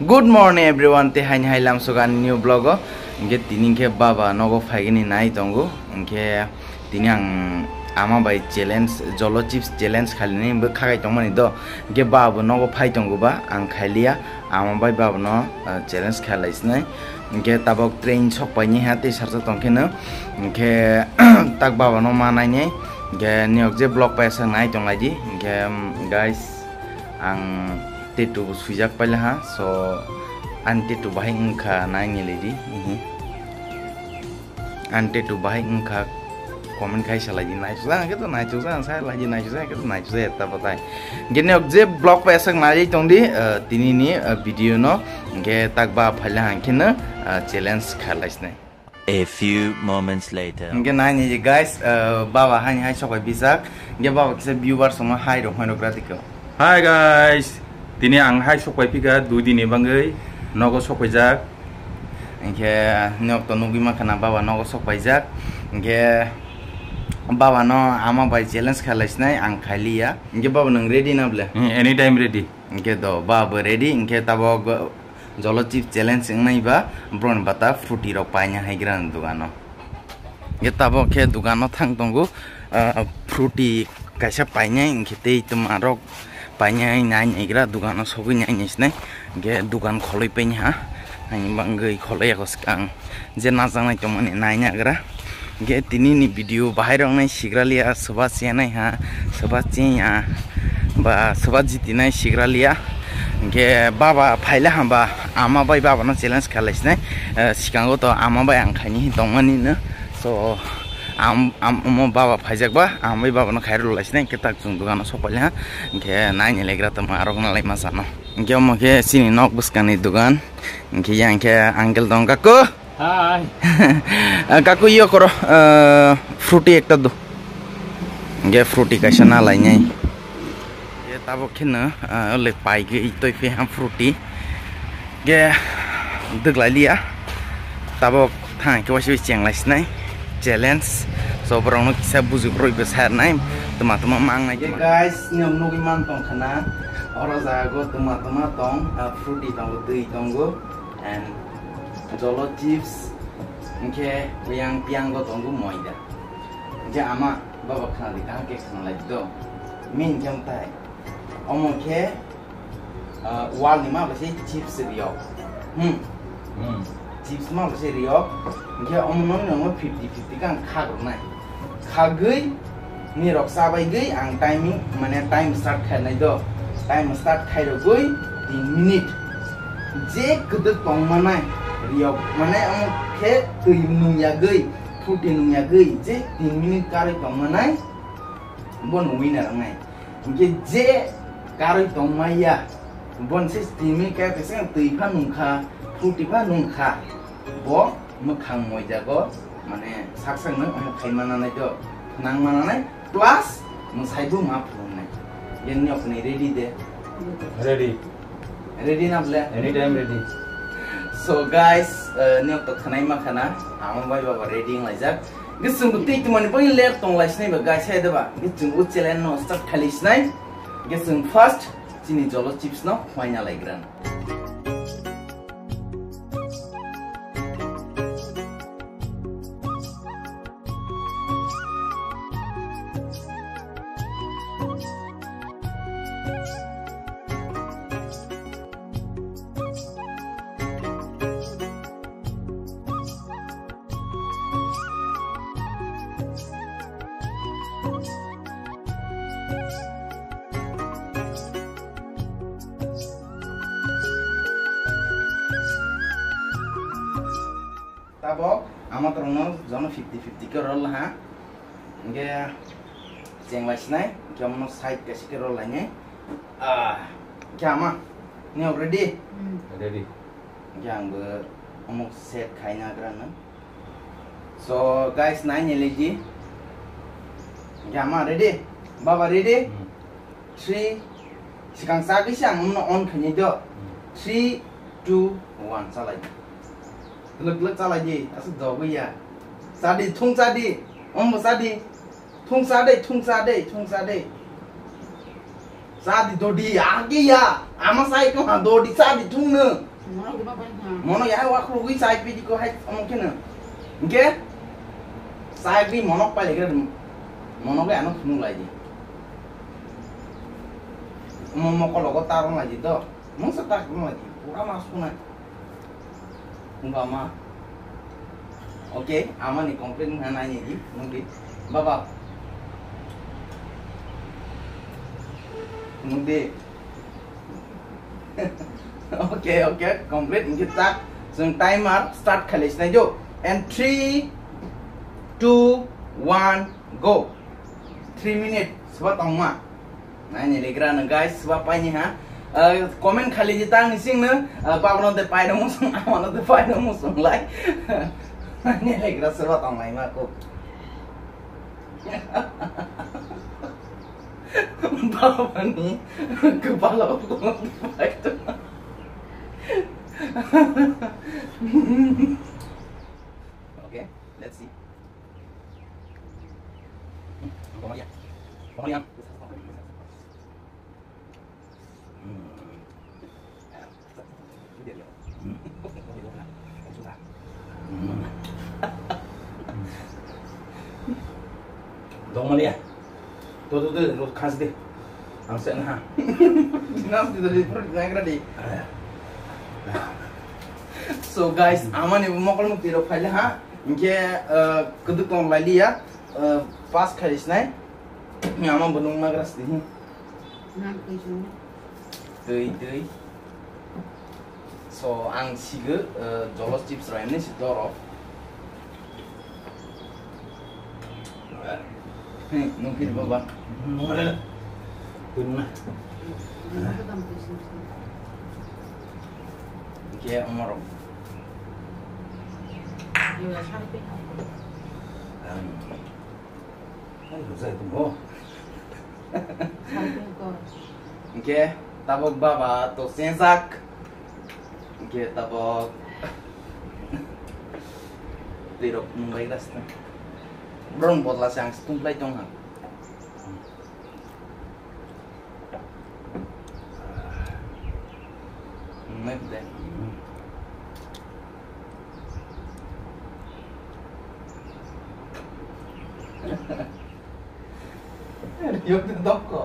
Good morning everyone. Te hain hailam sugan new blog. Inke tini ke baba nogo fagini nai tongo. Inke tini ang ama bai challenge JOLOCHIP challenge khali ni be khagai tongmani do. Inke baba nogo phai tongo ba ang khailia ama bai baba no challenge khalais nai. Inke tabok train sok pai ni hate sarsa tongke no. Inke tak baba no manai ni. Inke niok je blog pai sang nai tong lagi. Inke guys ang tetu sujak pala ha so ante tu bahai engka nai lady ante tu bahai engka comment kai salaji nai suza ke to nai suza sai laji nai suza ke to nai suza ta patai gene je blog pa sang nai tong di tini ni video no ge tak ba phala hankina challenge khalais nai. A few moments later. Nge nai ni guys baba hani hai sokai bisak ge baba kise viewers sama hai ro hono gratiko. Hi guys. Tini ang hai sokai pika dudi ni bangai nogo sokai jak engke nyok to nugi makana baba nogo sokai jak engke baba no ama bai challenge khalais nai ang khaliya engke baba nang ready na bla anytime ready engke do baba ready engke tabo JOLOCHIP challenge ngai ba bron bata fruity rok paina hai gran dugano engke tabo ke dugano thang tongo fruity kaisa paina engke tei tumarok banyak nyanyi kira dugaan sobi nyanyi sini, ge dugaan koloi penya, nyanyi banggai koloi aku sekarang, jenazah nai cuma nanya kira, ge tini ni video bahaya orang nai sigra liya sobat siapa nai ha, sobat cinya, ba sobat jiti nai sigra liya, ge baba payla hamba ama bai baba no challenge kalah sini, sekarang tu ama bai angkanya hitungan ini, so am baba pajak ba am baba no khairul lasne ke tak jung dugan sopalnya ke nai ni legra to marok na lai masano ke mo ke sini nok buskani dugan ke yang ke uncle dong kaku hi kaku yo koro fruity ekta do ge fruity kaisa na lai nyai ke tabo khina le pai ge itoi fe ham fruity ge duglai lia tabo thang ke wasi cheng lasne challenge so berang no kisah bujuk roi besar naim teman-teman mang aja guys nyom nugi mantong kana orang jago teman-teman tong fruity tong tui tonggo and JOLOCHIP nke yang piang go tonggo moida ja ama baba kana di ka ke kana lagi do min jam tai omong ke wal ni ma basi chips rio chips ma basi rio nke omong no 50-50 kan khagro nai khagui ni rok sabai gui ang timing mane time start khanai do time start khairo gui 3 minute je kuduk tong manai rio mane om khe tui nung ya gui fruity nung ya gui je 3 minute kari tong manai bon winner ngai nke je kari tong maya bon sis 3 minute ka pesen tui pha nung kha fruity pha nung kha bo mekhang moi jago mane saksang no khai mana nai do nang mana nai plus musai bu ma phun nai yen nyok nei ready de ready na bla anytime ready so guys nyok to khanai ma khana amon bai baba ready ngai jak gisung guti tumani bai lek tong lais nai ba guys hai da ba gisung u challenge no start khalis nai gisung first chini JOLOCHIP no final igran tabo ama trono jono 50-50 ke roll ha nge jenglas nai jono side ke sike roll nya kama ni ready yang be omok set khaina grana so guys nai ni leji kama ready baba ready 3 sikang sa gi sang on khani do 3 2 1 salai lek lagi asal dogo ya sadi thung sadi om sadi thung sadi sadi dodi agi ya ama sai ko ha dodi sadi thung ne Mono ya wa khrugi sai pi ko hai mungkin nge sai pi mono pa le mono ga ano khnu lai ji mo ko logo tarong lai ji to mong sa tak mo ji pura masuk na enggak mah oke aman nih komplit nanya ji mungkin bapak mungkin oke komplit kita sung timer start khalis na jo and 3 2 1 go 3 minutes sebab tong ma nanya legra na guys sebab apa ini ha komen kali jitang nising na babon te pai no musung amon te pai no musung lai nanya legra sebab tong mai ma ko Bapak nih kepala aku itu. Oke, let's see. Kemudian. Kemudian. Tuh kasih deh. Langsung ha. Nanti dari perut naik ready. So guys, aman ibu mau kalau tiro file ha. Inke keduk tong lali ya. Pas khalis nai. Ni aman benung magras deh. Tui. So ang sige JOLOCHIP ini si doro. Mungkin bapak. Punah. Oke, Omar. Oke, tabok baba to sensak. Oke, tabok. Tirok Mumbai das. Brown botla sang tumplay tong ha. Mek deh. Yuk toko.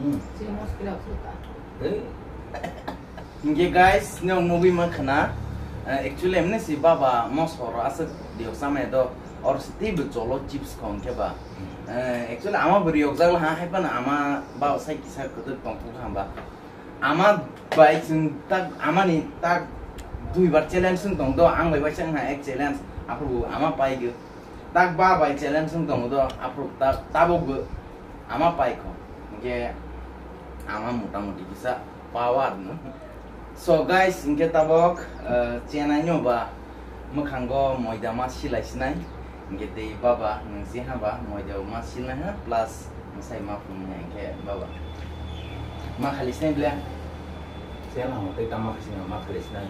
Ini guys, ini movie makna. Actually, emne si baba mos horror asal dia sama itu. और city बेचोलो chips कौन के बा एक्चुअली आमा बरी योगजाल हा है पण आमा बा साइ किसा कत पंपु खाबा आमा बाइक जों तक आमा नि तक दुई बार चैलेंज जों दं दो आं बाय बाइक हा एक चैलेंज आपरु आमा पाइगो तक बा बाय चैलेंज जों दं दो आपरु तक ताबो आमा पाइखो के आमा मोटा मोटी किसा पावर न सो गाइस इनके ताबक चेनाइनो बा मखांगो मोयदा मा सिलाइसिनाय Gitu baba nasi haba mau jauh masih lah plus saya maaf punya kayak baba makalisnya bilang saya lah mau kita makalisnya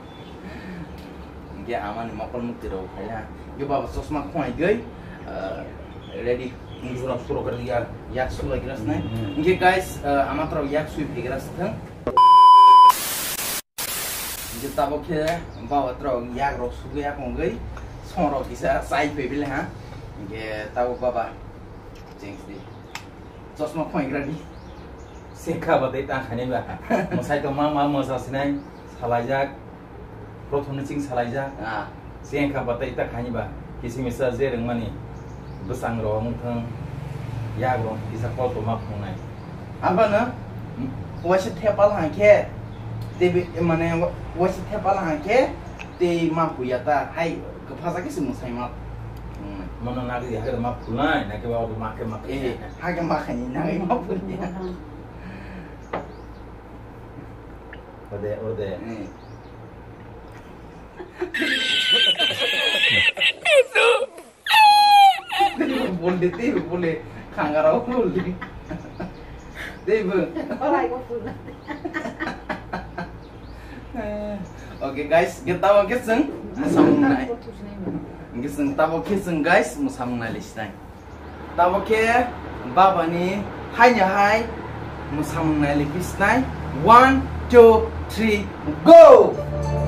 dia aman makal mutiro kayak yo baba sos mak kuai gay ready suruh kerja yak suruh lagi rasnya ini guys amat yak suruh pikiran seteng kita boleh bawa terus yak rosuh yak mungkin Soro bisa sai pebel ha. Nge tahu baba. Thanks di. Sos mau point ready. Seka batai tang khane ba. Mosai to mama mosa sinai salajak. Prothon sing salajak. Seka batai ta khani ba. Kisi misa zereng mani. Besang ro mung ya ro bisa ko to mak nai. Apa na? Wasi thepal ha ke. Debi mane wasi thepal ha ke. Te mapu ya ta hai Kepala kita semua sama. Mana nak dia ada map punai, nak bawa makan makan. Harga makan ini nak map punai. Ode. Itu. Boleh tu, boleh. Kangarau boleh. Deh. Orang itu punai. Oke guys, kita mau kiseng. Samung nai. Kiseng tabo kiseng guys, mu samung nai listai. Tabo ke baba ni hanya hai mu samung nai listai. 1 2 3 go.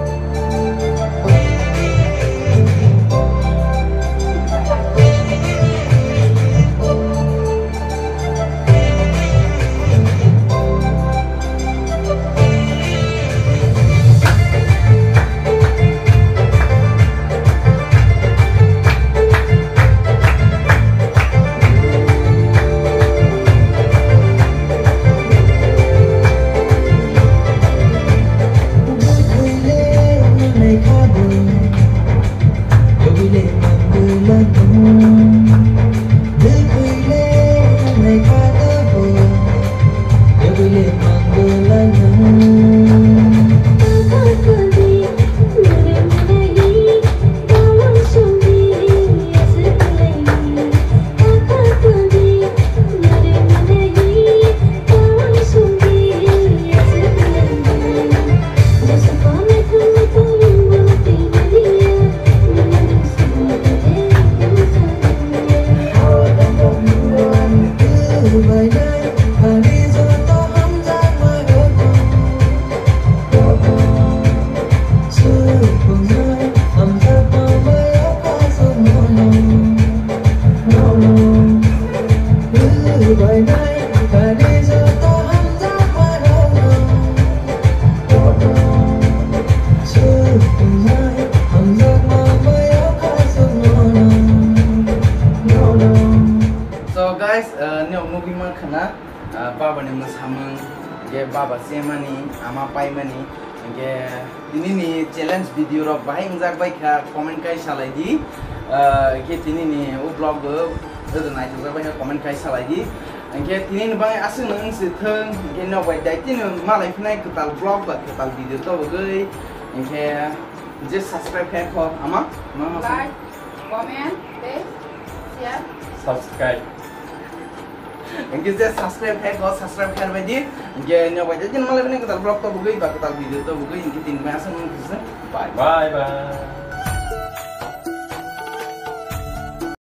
So guys, new movie man kana baba ni masamang ge baba semani ama pai mani ge ini ni challenge video ro bahai ngak bai kha comment kai salai di ge tini ni u vlog do nai ngak bai kha comment kai salai di ge tini ni bang asung nang se theng ge no bai dai tin malai phnai ketal vlog ba ketal video to gai ge just subscribe kha ko ama Like, comment, share. Subscribe. Engkau just subscribe hai, kau subscribe kan bagi. Engkau nyawa jadi malam ni kita vlog tu bukai, kita video tu bukai. Engkau tinggal asal mungkin. Bye. Bye bye.